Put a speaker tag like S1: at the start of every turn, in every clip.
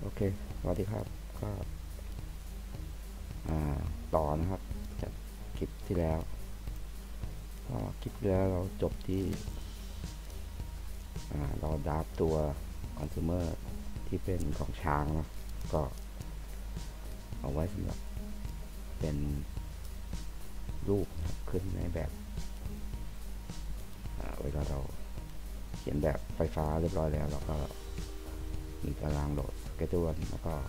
S1: โอเคสวัสดีครับก็ต่อนะครับจากคลิปที่แล้วก็คลิปที่แล้วเราจบที่เราดับตัว consumer ที่เป็นของช้างนะก็เอาไว้สำหรับเป็นรูปขึ้นในแบบเวลาเราเขียนแบบไฟฟ้าเรียบร้อยแล้วเราก็มีตารางโหลดสเกจ u l e แล้วก็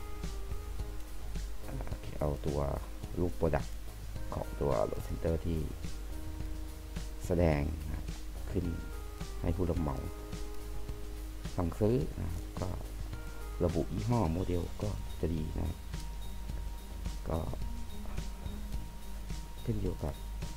S1: เอาตัวรูปโปรดักต์ของตัวโหลดเซนเตอร์ที่แสดงขึ้นให้ผู้รับเหมาสั่งซื้อนะก็ระบุยี่ห้อโมเดลก็จะดีนะก็ขึ้นอยู่กับ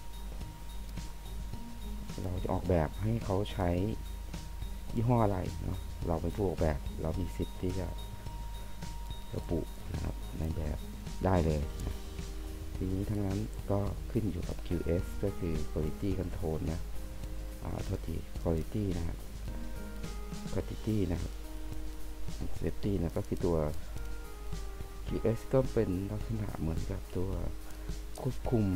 S1: เราจะออกแบบให้เขาใช้ยี่ห้ออะไรเนาะเราเป็นผู้ออกแบบเรามีสิทธิ์ที่จะระบุนะครับในแบบได้เลยนะทีนี้ทั้งนั้นก็ขึ้นอยู่กับ QS ก็คือ Quality Control นะโทษที Quality นะครับ Quantity นะครับ Safety นะก็คือตัว QS ก็เป็นลักษณะเหมือนกับตัวควบคุม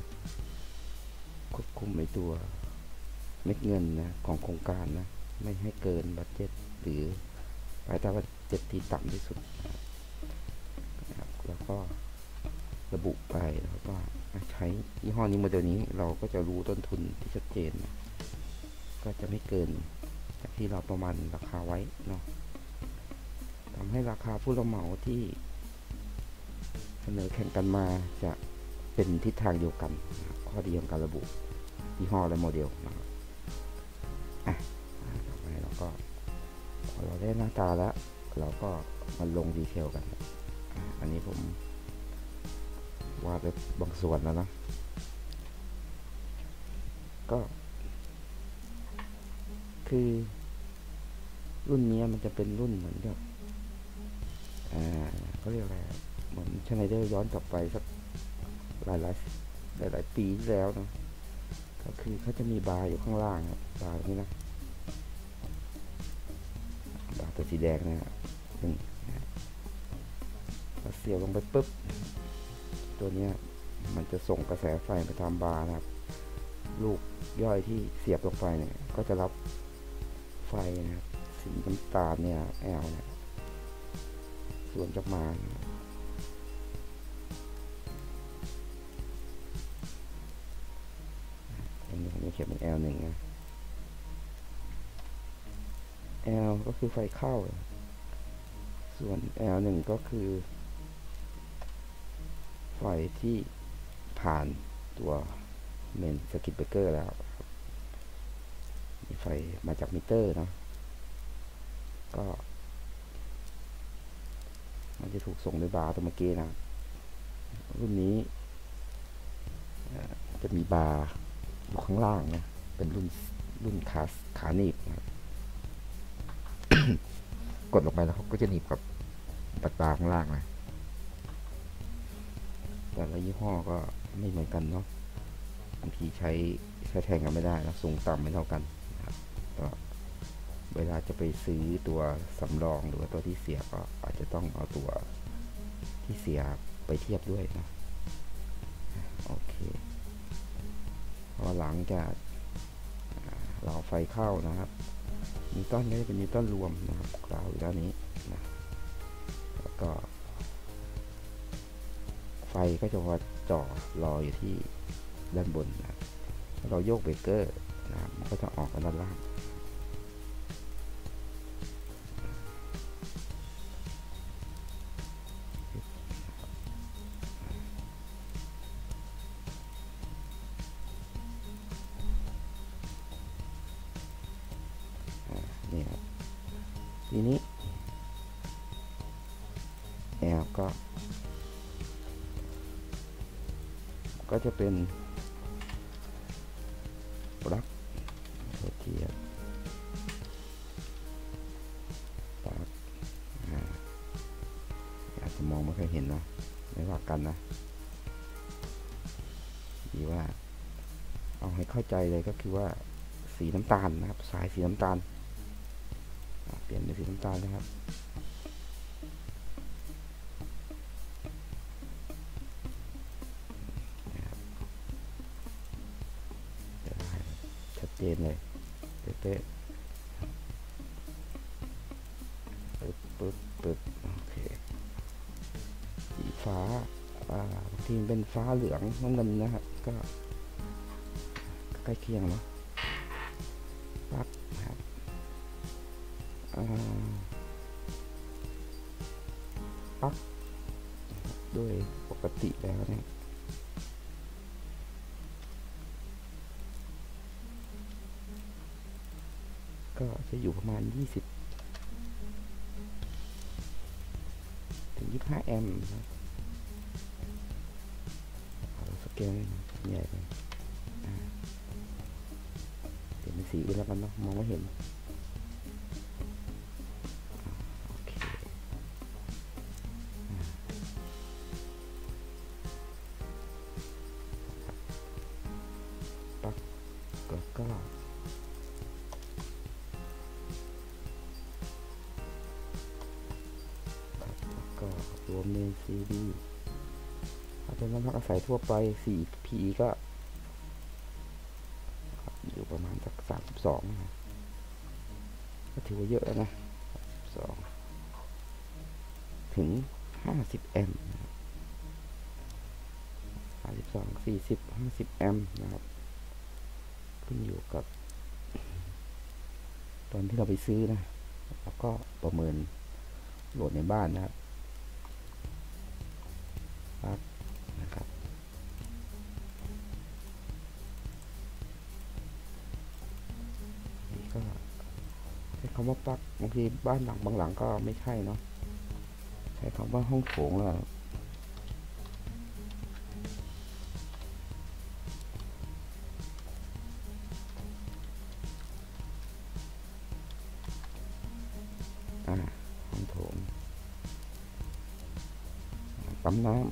S1: ในตัวเม็ดเงินนะของโครงการนะไม่ให้เกินบัดเจ็ตหรือภายใต้บัดเจ็ตที่ต่ำที่สุดนะครับแล้วก็ระบุไปแล้วก็ใช้ยี่ห้อนี้โมเดลนี้เราก็จะรู้ต้นทุนที่ชัดเจนนะก็จะไม่เกินจากที่เราประมาณราคาไว้เนาะทำให้ราคาผู้รับเหมาที่เสนอแข่งกันมาจะเป็นทิศทางเดียวกันนะข้อดีของการระบุยี่ห้อและโมเดลนะครับต่อไปเราก็พอเราได้หน้าตาแล้วเราก็มาลงดีเทลกันอันนี้ผมวาดไปบางส่วนแล้วนะก็คือรุ่นนี้มันจะเป็นรุ่นเหมือนกับเขาเรียกอะไรเหมือนชไนเดอร์ย้อนกลับไปสักหลายปีที่แล้วนะก็คือเขาจะมีบาร์อยู่ข้างล่างครับบาร์นี้นะบาร์ตัวสีแดงนะนี่พอเสียบลงไปปุ๊บตัวนี้มันจะส่งกระแสไฟไปทำบาร์นะครับลูกย่อยที่เสียบลงไปเนี่ยก็จะรับไฟนะครับสีน้ำตาลเนี่ยแอลเนี่ยส่วนจากมาอันนี้ผมจะเขียนเป็น L1 นะ L ก็คือไฟเข้าส่วน L1 ก็คือไฟที่ผ่านตัวเมนสกิปเบรกเกอร์แล้วมีไฟมาจากมิเตอร์เนาะก็มันจะถูกส่งด้วยบาร์ตัวเมื่อกี้นะรุ่นนี้จะมีบาร์อยู่ข้างล่างนะเป็นรุ่นขาหนีบนะกดลงไปแล้วเขาก็จะหนีบกับปัดบาร์ข้างล่างนะแต่ละยี่ห้อก็ไม่เหมือนกันเนาะบางทีใช้แทนกันไม่ได้นะสูงต่ำไม่เท่ากันนะครับก็เวลาจะไปซื้อตัวสำรองหรือว่าตัวที่เสียก็อาจจะต้องเอาตัวที่เสียไปเทียบด้วยนะโอเคพอหลังจากเราไฟเข้านะครับนิวตันก็จะเป็นนิวตันรวมนะครับกล่าวอยู่ด้านนี้นะแล้วก็ไฟก็จะมาจ่อรออยู่ที่ด้านบนนะเราโยกเบรกเกอร์นะครับมันก็จะออกมาด้านล่างนี่ครับทีนี้แอลก็จะเป็นปลั๊กเทียบปลั๊กอาจจะมองไม่ค่อยเห็นเนาะไม่ว่ากันนะดีว่าเอาให้เข้าใจเลยก็คือว่าสีน้ำตาลนะครับสายสีน้ำตาลเปลี่ยนเป็นสีน้ำตาลนะครับเจนเลยเป๊ะปึ๊บโอเคสีฟ้าบางทีเป็นฟ้าเหลืองน้ำเงินนะครับก็ใกล้เคียงเนาะปักครับปักโดยปกติแล้วเนี่ยก็จะอยู่ประมาณ20 ถึง 25 แอมป์นะสเกลใหญ่เลยเดี๋ยวเป็นสีอื่นแล้วกันเนาะมองไม่เห็นโอเคปักก็รวมในซีดีถ้าเป็นน้ำพักอาศัยทั่วไป 4P ก็อยู่ประมาณสัก32นะก็ถือว่าเยอะแล้วนะ2ถึง50 แอมป์52 40 50 แอมป์นะครับขึ้นอยู่กับตอนที่เราไปซื้อนะแล้วก็ประเมินโหลดในบ้านนะครับนี่ก็ใช้คำว่าปลั๊กบางทีบ้านหลังบางหลังก็ไม่ใช่เนาะใช้คำว่าห้องโถงแล้วห้องโถงปั๊มน้ำ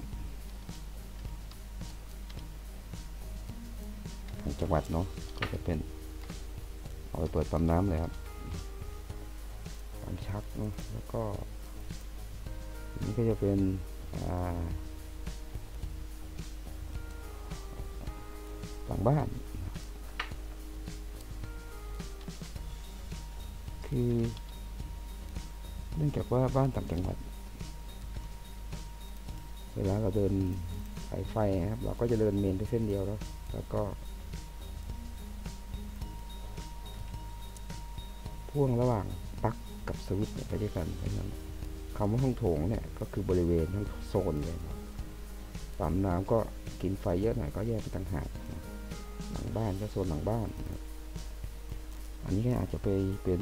S1: ของจังหวัดเนาะก็จะเป็นเอาไปเปิดปั๊มน้ำเลยครับปั๊มชักเนาะแล้วก็นี่ก็จะเป็นหลังบ้านคือเนื่องจากว่าบ้านต่างจังหวัดเวลาเราเดินสายไฟครับเราก็จะเดินเมนไปเส้นเดียวแล้วก็พ่วงระหว่างปลั๊กกับสวิตช์ไปด้วยกันเพราะฉะนั้นคำว่าห้องโถงเนี่ยก็คือบริเวณทั้งโซนเลยปั๊มน้ำก็กินไฟเยอะหน่อยก็แยกไปต่างหากหลังบ้านก็โซนหลังบ้านอันนี้ก็อาจจะไปเป็น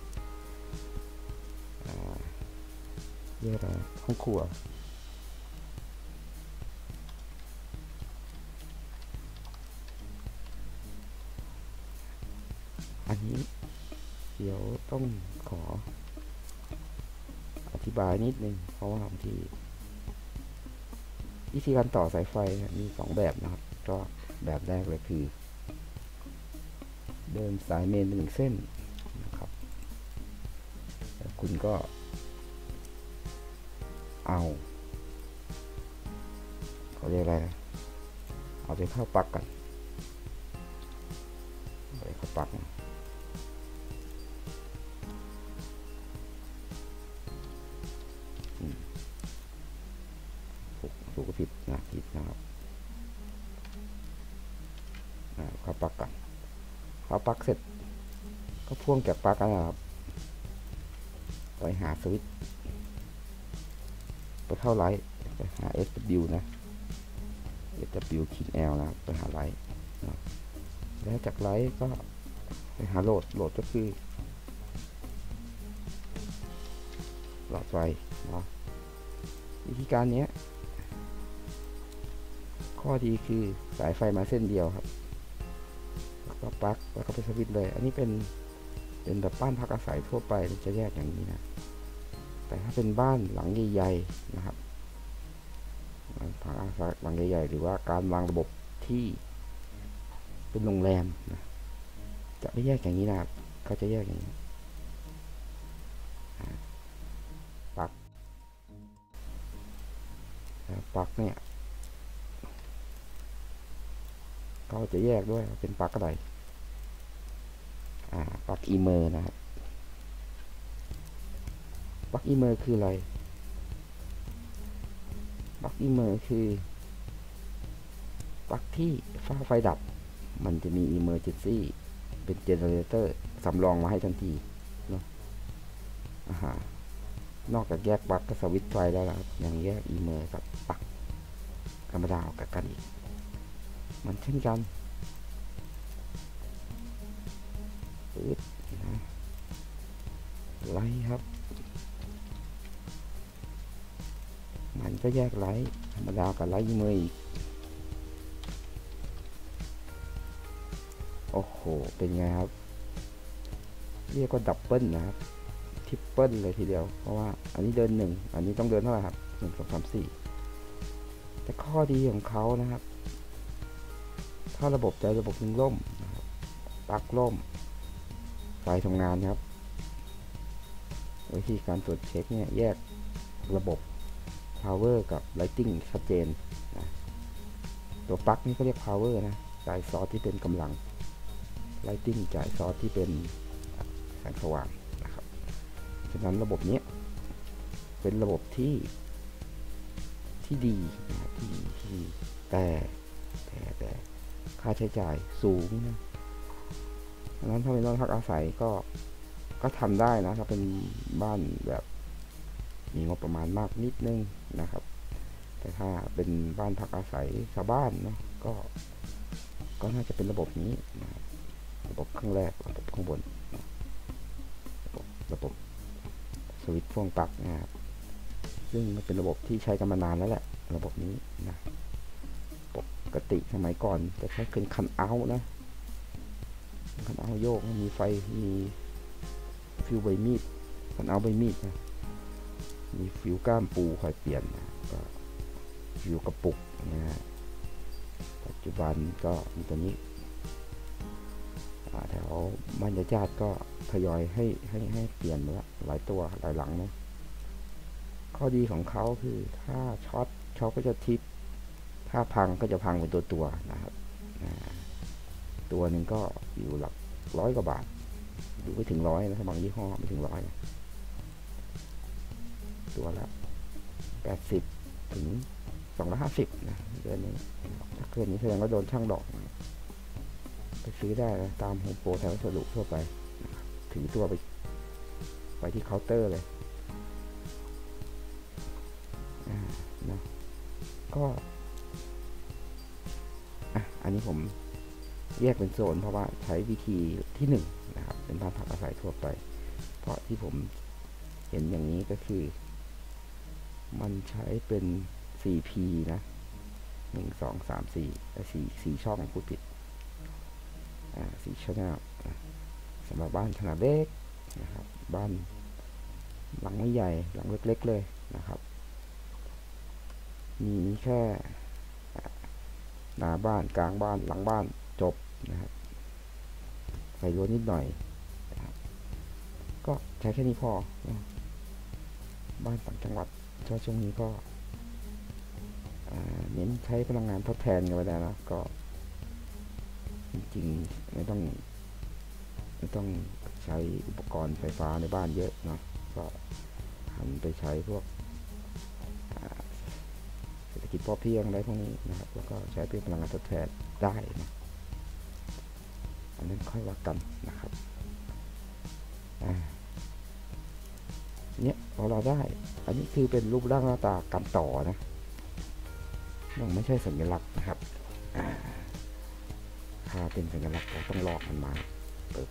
S1: เรียกอะไรห้องครัวอันนี้เดี๋ยวต้องขออธิบายนิดนึงเพราะว่าบางทีวิธีการต่อสายไฟมี2แบบนะครับก็แบบแรกเลยคือเดินสายเมน1 เส้นนะครับแล้วคุณก็เอาเขาเรียกอะไรนะเอาไปเข้าปลั๊กกันไปเข้าปลั๊กถูกผิดนะครับเข้าปลั๊กกันเข้าปลั๊กเสร็จก็พ่วงจากปลั๊กนะครับไปหาสวิตช์ไปเข้าไลท์ไปหา SW นะ SW ขีด L นะครับไปหาไลท์นะแล้วจากไลท์ก็ไปหาโหลดก็คือหลอดไฟนะวิธีการนี้ข้อดีคือสายไฟมาเส้นเดียวครับแล้วก็ปลั๊กแล้วก็ไปสวิตช์เลยอันนี้เป็นแบบบ้านพักอาศัยทั่วไปจะแยกอย่างนี้นะแต่ถ้าเป็นบ้านหลังใหญ่ๆนะครับบ้านพักอาศัยหลังใหญ่ๆหรือว่าการวางระบบที่เป็นโรงแรมนะจะไม่แยกอย่างนี้นะครับก็จะแยกอย่างนี้ปลั๊กเนี่ยก็จะแยกด้วยเป็นปลั๊กอะไรอีเมอร์นะครับบั๊กอีเมอร์คืออะไรบั๊กอีเมอร์คือบั๊กที่ไฟดับมันจะมี emergency เป็นเจเนเรเตอร์สำรองมาให้ทันทีเนาะนอกจากแยกบั๊กกับสวิตช์ไฟแล้วครับยังแยกอีเมอร์กับบั๊กธรรมดาออกจากกันอีกมันเช่นกันปึ๊ดนะไลท์ครับมันก็แยกไลท์ธรรมดากับไลท์อีเมอร์อีกโอ้โหเป็นไงครับเรียกว่าดับเบิลนะครับทริปเปิลเลยทีเดียวเพราะว่าอันนี้เดิน1อันนี้ต้องเดินเท่าไหร่ครับ1 2 3 4แต่ข้อดีของเขานะครับถ้าระบบใดระบบหนึ่งล่มนะครับปลั๊กล่มไฟทำงานครับวิธีการตรวจเช็คเนี่ยแยกระบบ power กับ lighting ชัดเจนนะตัวปลั๊กนี่ก็เรียก power นะจ่ายซอสที่เป็นกำลัง lighting จ่ายซอสที่เป็นแสงสว่างนะครับฉะนั้นระบบนี้เป็นระบบที่ดีนะครับที่แต่ค่าใช้จ่ายสูงนะฉะนั้นถ้าเป็นบ้านพักอาศัยก็ทำได้นะถ้าเป็นบ้านแบบมีงบประมาณมากนิดนึงนะครับแต่ถ้าเป็นบ้านพักอาศัยชาวบ้านเนาะก็น่าจะเป็นระบบนี้นะระบบข้างแรกระบบข้างบนนะระบบสวิตช์พ่วงปลั๊กนะครับซึ่งมันเป็นระบบที่ใช้กันมานานแล้วแหละระบบนี้นะปกติสมัยก่อนจะใช้เป็นคันเอาท์นะคันเอาท์โยกมีไฟมีฟิวใบมีดคันเอาท์ใบมีดนะมีฟิวก้ามปูคอยเปลี่ยนนะก็ฟิวกระปุกนะฮะปัจจุบันก็มีตัวนี้แถวบ้านญาติก็ทยอยให้เปลี่ยนมาละหลายตัวหลายหลังนะข้อดีของเขาคือถ้าช็อตเขาก็จะทิปถ้าพังก็จะพังเป็นตัวนะครับตัวหนึ่งก็อยู่หลัก100 กว่าบาทอยู่ไม่ถึง100นะบางยี่ห้อไม่ถึง100ตัวละ80 ถึง 250นะเดือนนี้ถ้าเกินนี้แสดงว่าโดนช่างดอกไปซื้อได้นะตามโฮมโปรแถวสรุปทั่วไปถือตัวไปที่เคาน์เตอร์เลยนะก็อันนี้ผมแยกเป็นโซนเพราะว่าใช้วิธีที่1นะครับเป็นบ้านพักอาศัยทั่วไปเพราะที่ผมเห็นอย่างนี้ก็คือมันใช้เป็น 4P นะ1 2 3 4 4ช่องพูดผิด4ช่องสำหรับบ้านขนาดเล็กนะครับบ้านหลังไม่ใหญ่หลังเล็กๆเลยนะครับมีแค่หน้าบ้านกลางบ้านหลังบ้านจบนะครับไฟรั้วนิดหน่อยนะครับก็ใช้แค่นี้พอนะบ้านต่างจังหวัดช่วงนี้ก็เน้นใช้พลังงานทดแทนกันไปแล้วนะก็จริงๆไม่ต้องใช้อุปกรณ์ไฟฟ้าในบ้านเยอะเนาะก็หันไปใช้พวกเศรษฐกิจพอเพียงอะไรพวกนี้นะครับแล้วก็ใช้เป็นพลังงานทดแทนได้นะอันนั้นค่อยว่ากันนะครับเนี่ยพอเราได้อันนี้คือเป็นรูปร่างหน้าตาการต่อนะยังไม่ใช่สัญลักษณ์นะครับถ้าเป็นสัญลักษณ์เราต้องลอกมันมาเปิด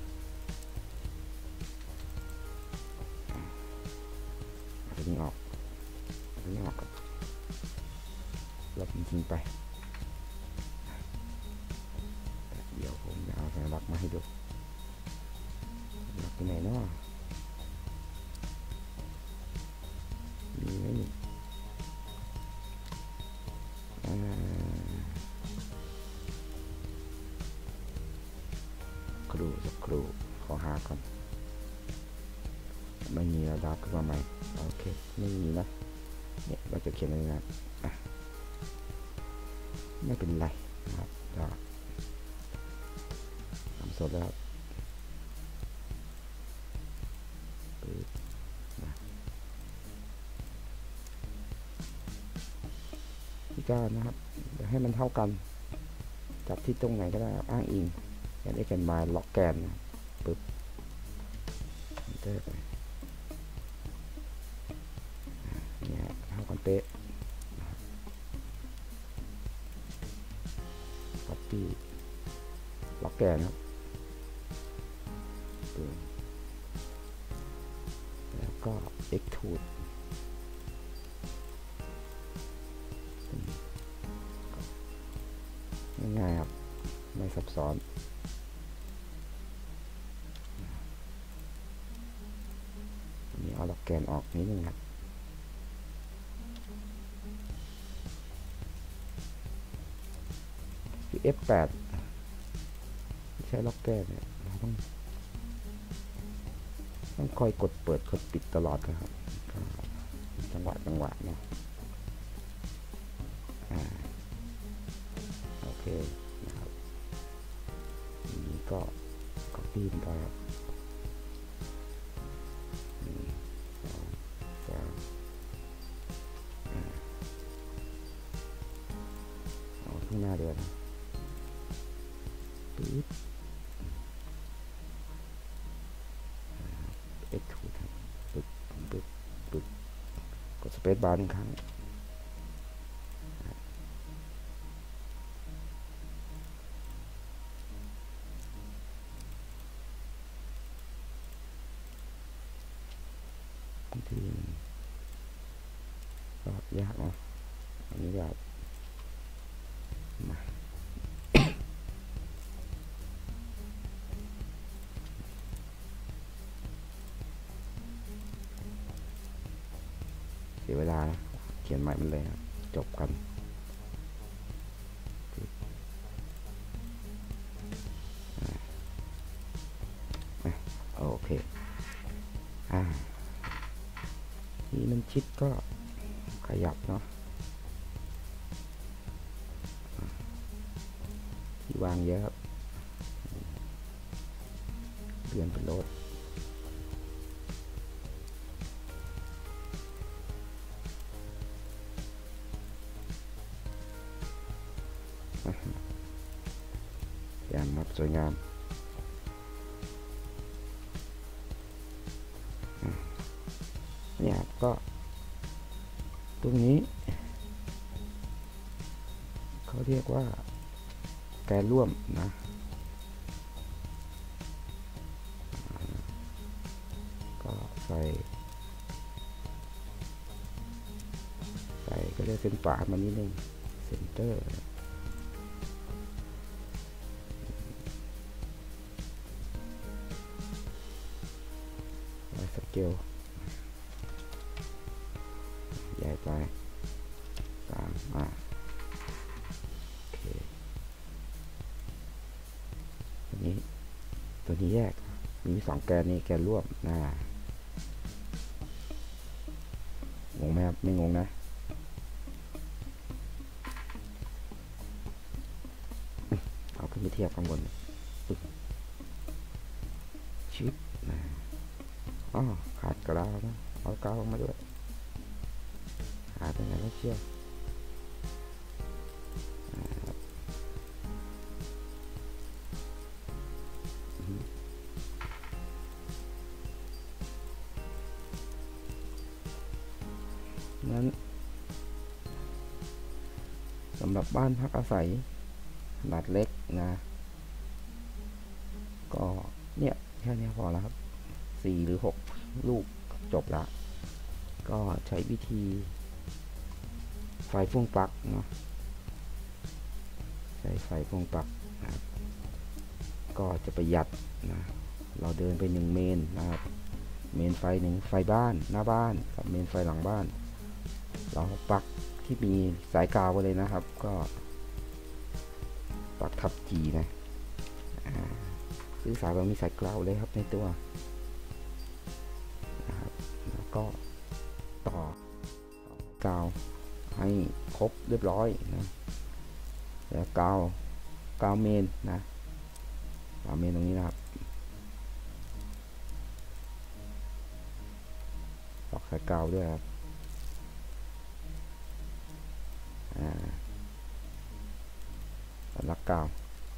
S1: ตัวนี้ออกกับลบทิ้งไปเดี๋ยวผมจะเอาสัญลักษณ์มาให้ดูสัญลักษณ์ที่ไหนเนาะมีไหมนี่สักครู่ขอหาก่อนไม่มีระดับขึ้นมาใหม่โอเคไม่มีนะเนี่ยเราจะเขียนอะไรนะไม่เป็นไรนะครับก็ทำสดแล้วธีการนะครับเดี๋ยวให้มันเท่ากันจับที่ตรงไหนก็ได้อ้างอิงแกน x แกน y ล็อกแกนนะปึ๊บเตอร์ไปเนี่ยเท่ากันเป๊ะ copy ล็อกแกนครับแล้วก็ extrude ง่ายๆครับไม่ซับซ้อนอันนี้เอาล็อกแกนออกนิดนึงครับที่ F8 ใช้ล็อกแกนเนี่ยเราต้องคอยกดเปิดกดปิดตลอดนะครับจังหวะเนาะโอเคนะครับนี้ก็ copy ไปครับเอาข้างหน้าเดียวนะปึ๊บextrude ปึ๊บกด space bar 1 ครั้งบางทีก็ยากเนาะอันนี้ยากมาเสียเวลานะเขียนใหม่มันเลยนะจบกันโอเคนี่มันชิดก็ขยับเนาะที่วางเยอะครับเปลี่ยนเป็นโหลดอย่างครับสวยงามเนี่ยก็ตรงนี้เขาเรียกว่าแกนร่วมนะก็ใส่ก็เรียกเส้นฝามานิดนึงเซนเตอร์สเกลใหญ่ไป3โอเคตัวนี้แยกมี2แกนนี้แกนร่วมงงไหมครับไม่งงนะเอาขึ้นไปเทียบข้างบนชิปขาดกราวนะเอากราวมาด้วยหาเป็นไงไม่เชื่อนั้นสำหรับบ้านพักอาศัยขนาดเล็กนะก็เนี่ยแค่นี้พอแล้วครับ4 หรือ 6 ลูกจบละก็ใช้วิธีไฟพ่วงปลั๊กเนาะใช้ไฟพ่วงปลั๊กนะครับก็จะประหยัดนะเราเดินไป1 เมนนะครับเมนไฟ1 ไฟบ้านหน้าบ้านกับเมนไฟหลังบ้านเราปลั๊กที่มีสายกาวไปเลยนะครับก็ปลั๊กทับจีนะซื้อสายแบบมีสายกาวเลยครับในตัวนะครับแล้วก็ต่อกาวให้ครบเรียบร้อยนะแล้วกาวเมนนะกาวเมนตรงนี้นะครับตอกสายกาวด้วยครับสำนักกาว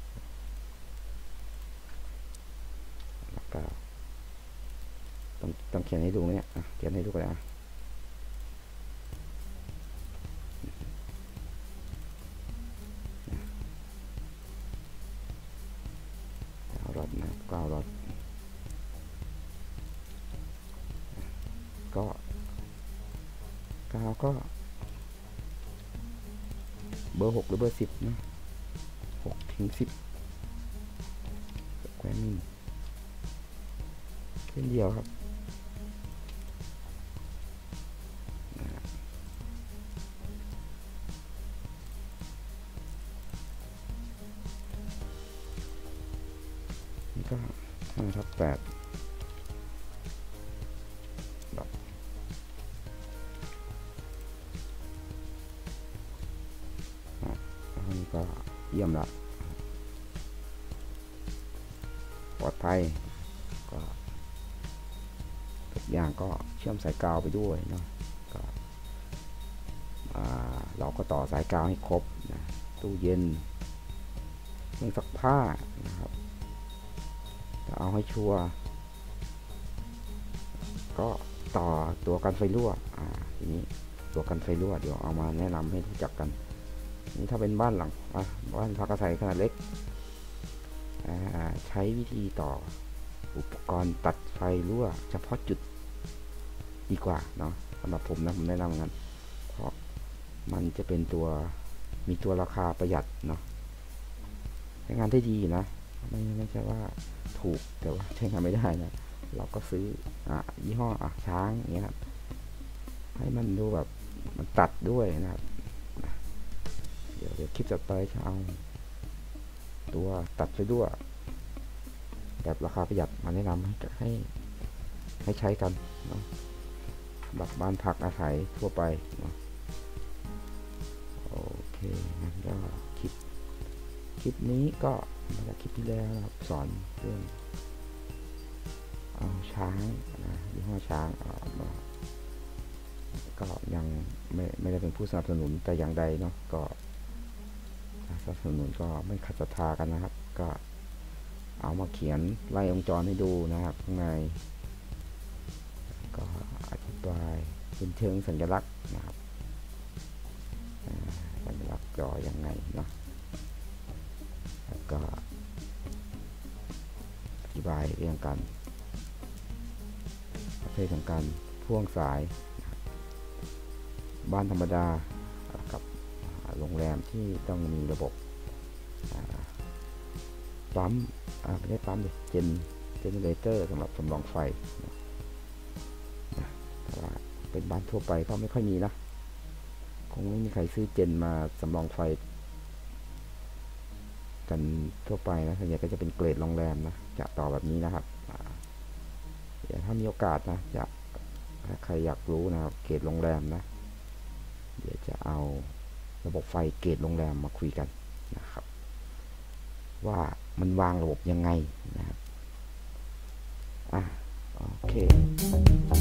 S1: ต้องเขียนให้ดูไหมเนี่ยเขียนให้ดูกันนะรอดนะกาวรอดก็กาวก็เบอร์ 6หรือเบอร์ 10นะ6 ถึง 10แควมินเส้นเดียวครับนี่ก็5/8แบบอันนี้ก็เยี่ยมละปลอดภัยก็ทุกอย่างก็เชื่อมสายกาวไปด้วยเนาะก็เราก็ต่อสายกาวให้ครบนะตู้เย็นเครื่องซักผ้านะครับจะเอาให้ชัวร์ก็ต่อตัวกันไฟรั่วทีนี้ตัวกันไฟรั่วเดี๋ยวเอามาแนะนำให้รู้จักกันนี่ถ้าเป็นบ้านหลังบ้านพักอาศัยขนาดเล็กใช้วิธีต่ออุปกรณ์ตัดไฟรั่วเฉพาะจุดดีกว่าเนาะสำหรับผมนะผมแนะนำกันเพราะมันจะเป็นตัวมีตัวราคาประหยัดเนาะใช้งานได้ดีนะไม่ใช่ว่าถูกแต่ว่าใช้งานไม่ได้นะเราก็ซื้อยี่ห้อช้างอย่างเงี้ยครับให้มันดูแบบมันตัดด้วยนะครับเดี๋ยวคลิปต่อไปจะเอาตัวตัดไฟรั่วแบบราคาประหยัดมาแนะนำให้ใช้กันเนาะแบบบ้านพักอาศัยทั่วไปเนาะโอเคงั้นก็คลิปนี้ก็มาจากคลิปที่แล้วนะครับสอนเรื่องช้างนะยี่ห้อช้างก็ยังไม่ได้เป็นผู้สนับสนุนแต่อย่างใดเนาะก็สนับสนุนก็ไม่ขัดศรัทธากันนะครับก็เอามาเขียนไล่วงจรให้ดูนะครับข้างในก็อธิบายเป็นเชิงสัญลักษณ์นะครับสัญลักษณ์จอยังไงเนาะแล้วก็อธิบายเรื่องการประเภทของการพ่วงสายบ้านธรรมดากับโรงแรมที่ต้องมีระบบปั๊มไม่ได้ปั๊มเจเนเรเตอร์สำหรับสำรองไฟแต่ว่าเป็นบ้านทั่วไปก็ไม่ค่อยมีนะคงไม่มีใครซื้อเจนมาสำรองไฟกันทั่วไปนะส่วนใหญ่ก็จะเป็นเกรดโรงแรมนะจะต่อแบบนี้นะครับเดี๋ยวถ้ามีโอกาสนะจะถ้าใครอยากรู้นะครับเกรดโรงแรมนะเดี๋ยวจะเอาระบบไฟเกรดโรงแรมมาคุยกันนะครับว่ามันวางระบบยังไงนะครับโอเค